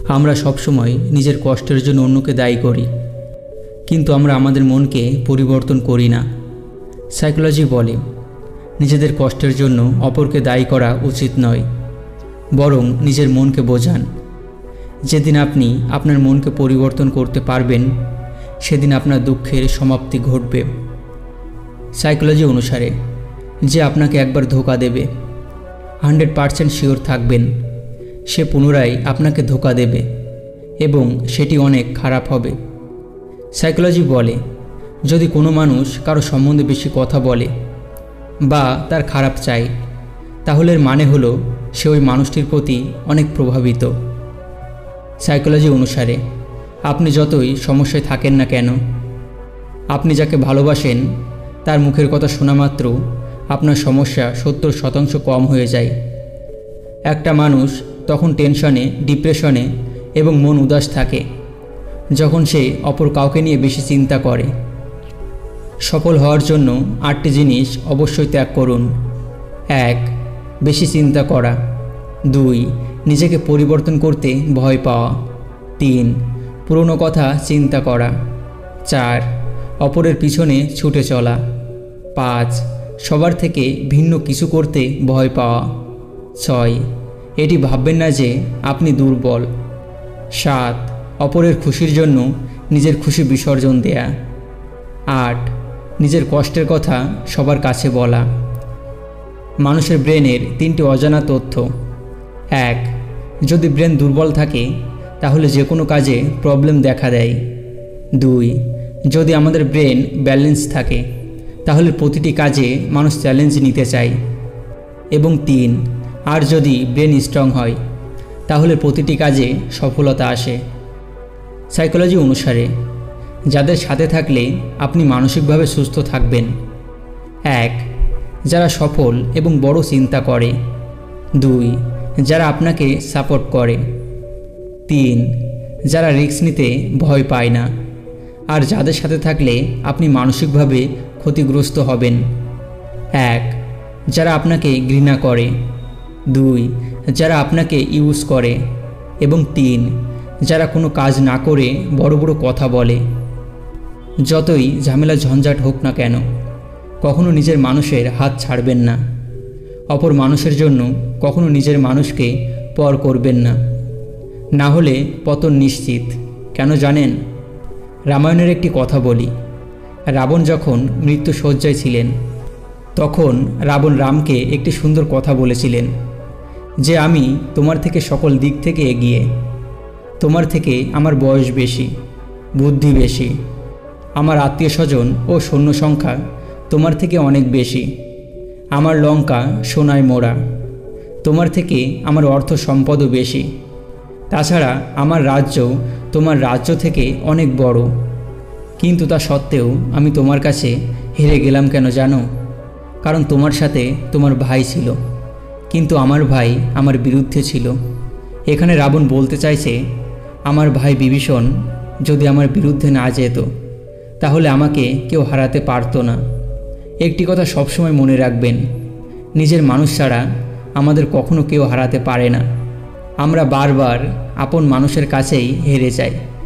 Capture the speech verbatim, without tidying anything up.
আমরা সবসময় নিজের কষ্টের জন্য অন্যকে দায়ী করি, কিন্তু আমরা আমাদের মনকে পরিবর্তন করি না। সাইকোলজি বলে, নিজেদের কষ্টের জন্য অপরকে দায়ী করা উচিত নয়, বরং নিজের মনকে বোঝান। যেদিন আপনি আপনার মনকে পরিবর্তন করতে পারবেন, সেদিন আপনার দুঃখের সমাপ্তি ঘটবে। সাইকোলজি অনুসারে, যে আপনাকে একবার ধোঁকা দেবে, হান্ড্রেড পারসেন্ট শিওর থাকবেন সে পুনরায় আপনাকে ধোঁকা দেবে এবং সেটি অনেক খারাপ হবে। সাইকোলজি বলে, যদি কোনো মানুষ কারো সম্বন্ধে বেশি কথা বলে বা তার খারাপ চায়, তাহলে এর মানে হলো সে ওই মানুষটির প্রতি অনেক প্রভাবিত। সাইকোলজি অনুসারে, আপনি যতই সমস্যায় থাকেন না কেন, আপনি যাকে ভালোবাসেন তার মুখের কথা শোনা মাত্র আপনার সমস্যা সত্তর শতাংশ কম হয়ে যায়। একটা মানুষ তখন টেনশনে, ডিপ্রেশনে এবং মন উদাস থাকে যখন সে অপর কাউকে নিয়ে বেশি চিন্তা করে। সফল হওয়ার জন্য আটটি জিনিস অবশ্যই ত্যাগ করুন। এক, বেশি চিন্তা করা। দুই, নিজেকে পরিবর্তন করতে ভয় পাওয়া। তিন, পুরনো কথা চিন্তা করা। চার, অপরের পিছনে ছুটে চলা। পাঁচ, সবার থেকে ভিন্ন কিছু করতে ভয় পাওয়া। ছয়, এটি ভাববেন না যে আপনি দুর্বল। সাত, অপরের খুশির জন্য নিজের খুশি বিসর্জন দেয়া। আট, নিজের কষ্টের কথা সবার কাছে বলা। মানুষের ব্রেনের তিনটি অজানা তথ্য। এক, যদি ব্রেন দুর্বল থাকে তাহলে যে কোনো কাজে প্রবলেম দেখা দেয়। দুই, যদি আমাদের ব্রেন ব্যালেন্স থাকে তাহলে প্রতিটি কাজে মানুষ চ্যালেঞ্জ নিতে চায়। এবং তিন, আর যদি ব্রেন স্ট্রং হয় তাহলে প্রতিটি কাজে সফলতা আসে। সাইকোলজি অনুসারে, যাদের সাথে থাকলে আপনি মানসিকভাবে সুস্থ থাকবেন। এক, যারা সফল এবং বড় চিন্তা করে। দুই, যারা আপনাকে সাপোর্ট করে। তিন, যারা রিস্ক নিতে ভয় পায় না। আর যাদের সাথে থাকলে আপনি মানসিকভাবে ক্ষতিগ্রস্ত হবেন। এক, যারা আপনাকে ঘৃণা করে। দুই, যারা আপনাকে ইউজ করে। এবং তিন, যারা কোনো কাজ না করে বড় বড় কথা বলে। যতই ঝামেলা ঝঞ্ঝাট হোক না কেন, কখনো নিজের মানুষের হাত ছাড়বেন না। অপর মানুষের জন্য কখনো নিজের মানুষকে পর করবেন না, না হলে পতন নিশ্চিত। কেন জানেন? রামায়ণের একটি কথা বলি। রাবণ যখন মৃত্যু শয্যায় ছিলেন, তখন রাবণ রামকে একটি সুন্দর কথা বলেছিলেন যে, আমি তোমার থেকে সকল দিক থেকে এগিয়ে। তোমার থেকে আমার বয়স বেশি, বুদ্ধি বেশি, আমার আত্মীয় স্বজন ও সৈন্য সংখ্যা তোমার থেকে অনেক বেশি, আমার লঙ্কা সোনায় মোড়া। তোমার থেকে আমার অর্থ সম্পদও বেশি। তাছাড়া আমার রাজ্য তোমার রাজ্য থেকে অনেক বড়। কিন্তু তা সত্ত্বেও আমি তোমার কাছে হেরে গেলাম কেন জানো? কারণ তোমার সাথে তোমার ভাই ছিল, কিন্তু আমার ভাই আমার বিরুদ্ধে ছিল। এখানে রাবণ বলতে চাইছে, আমার ভাই বিভীষণ যদি আমার বিরুদ্ধে না যেত তাহলে আমাকে কেউ হারাতে পারতো না। একটি কথা সবসময় মনে রাখবেন, নিজের মানুষ ছাড়া আমাদের কখনো কেউ হারাতে পারে না। আমরা বারবার আপন মানুষের কাছেই হেরে যাই।